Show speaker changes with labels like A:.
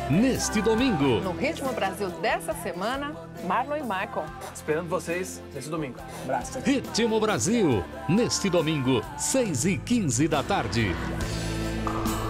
A: neste domingo.
B: No Ritmo Brasil dessa semana, Marlon e Michael.
C: Esperando vocês nesse domingo. Abraço.
A: Ritmo Brasil, neste domingo, 6h15 da tarde.